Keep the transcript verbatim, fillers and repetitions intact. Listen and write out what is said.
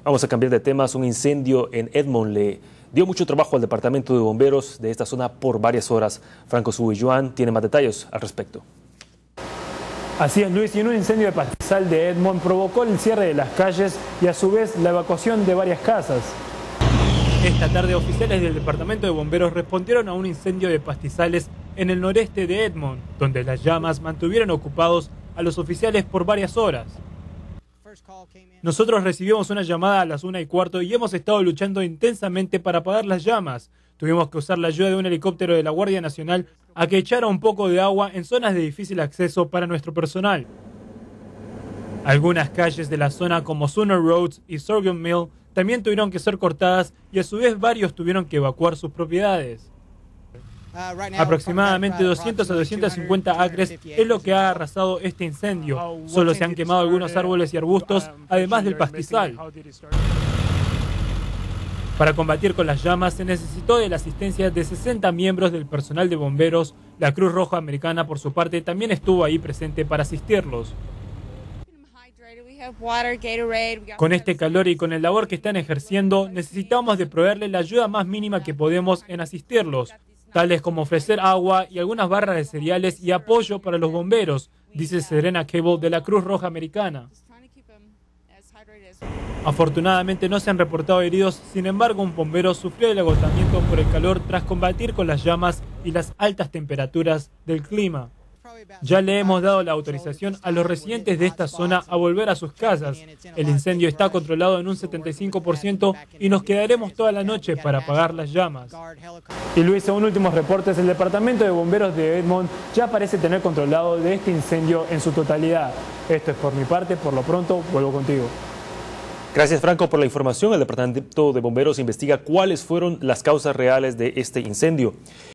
Vamos a cambiar de temas. Un incendio en Edmond le dio mucho trabajo al departamento de bomberos de esta zona por varias horas. Franco Subilloan tiene más detalles al respecto. Así es, Luis, y un incendio de pastizal de Edmond provocó el cierre de las calles y a su vez la evacuación de varias casas. Esta tarde, oficiales del departamento de bomberos respondieron a un incendio de pastizales en el noreste de Edmond, donde las llamas mantuvieron ocupados a los oficiales por varias horas. Nosotros recibimos una llamada a las una y cuarto y hemos estado luchando intensamente para apagar las llamas. Tuvimos que usar la ayuda de un helicóptero de la Guardia Nacional a que echara un poco de agua en zonas de difícil acceso para nuestro personal. Algunas calles de la zona como Sooner Roads y Sorghum Mill también tuvieron que ser cortadas y a su vez varios tuvieron que evacuar sus propiedades. Aproximadamente doscientos a doscientos cincuenta acres es lo que ha arrasado este incendio. Solo se han quemado algunos árboles y arbustos, además del pastizal. Para combatir con las llamas se necesitó de la asistencia de sesenta miembros del personal de bomberos. La Cruz Roja Americana, por su parte, también estuvo ahí presente para asistirlos. Con este calor y con el labor que están ejerciendo, necesitamos de proveerles la ayuda más mínima que podemos en asistirlos, tales como ofrecer agua y algunas barras de cereales y apoyo para los bomberos, dice Serena Cable de la Cruz Roja Americana. Afortunadamente no se han reportado heridos, sin embargo un bombero sufrió el agotamiento por el calor tras combatir con las llamas y las altas temperaturas del clima. Ya le hemos dado la autorización a los residentes de esta zona a volver a sus casas. El incendio está controlado en un setenta y cinco por ciento y nos quedaremos toda la noche para apagar las llamas. Y Luis, según últimos reportes, el departamento de bomberos de Edmond ya parece tener controlado de este incendio en su totalidad. Esto es por mi parte, por lo pronto vuelvo contigo. Gracias, Franco, por la información. El departamento de bomberos investiga cuáles fueron las causas reales de este incendio.